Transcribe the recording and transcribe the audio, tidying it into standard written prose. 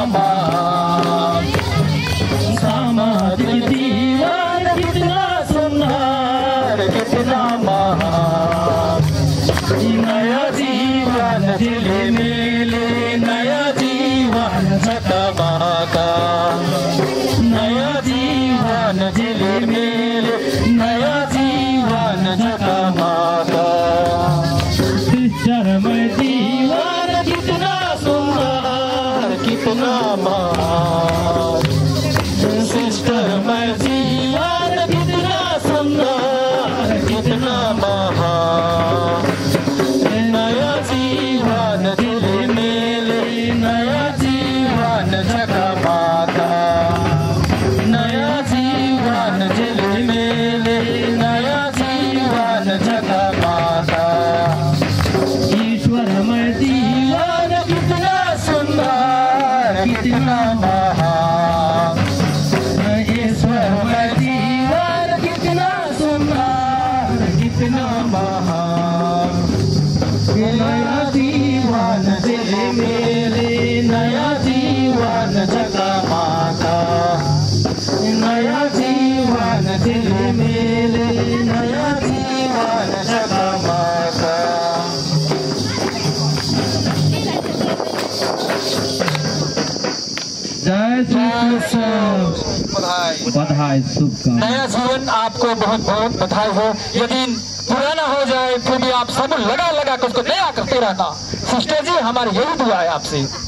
महान, सामाजिक जीवन कितना सुंदर, कितना महान। नया जीवन झिले मिले, नया जीवन झकमाका, नया जीवन झिले मिले, नया जीवन झकमाका। सिस्टरमय जीवन कितना सुंदर, कितना महान, सिस्टरमय जीवन कितना सुंदर, कितना महान। नया जीवन झिले मिले, नया जीवन झकमाका, नया जीवन झिले मिले, नया जीवन झकमाका। ईश्वरमय जीवन कितना सुंदर, कितना महान, ईश्वरमय जीवन कितना सुंदर, कितना महान। नया जीवन झिले मिले, नया जीवन झकमाका, नया जीवन झिले मिले, नया जीवन झकमाका। जय श्री कृष्ण। बधाई, शुभकामनाएं। नया जीवन आपको बहुत बहुत बधाई हो। यदि पुराना हो जाए फिर भी आप सब लगा लगा कर उसको नया करते रहना। सिस्टर जी, हमारी यही दुआ है आपसे।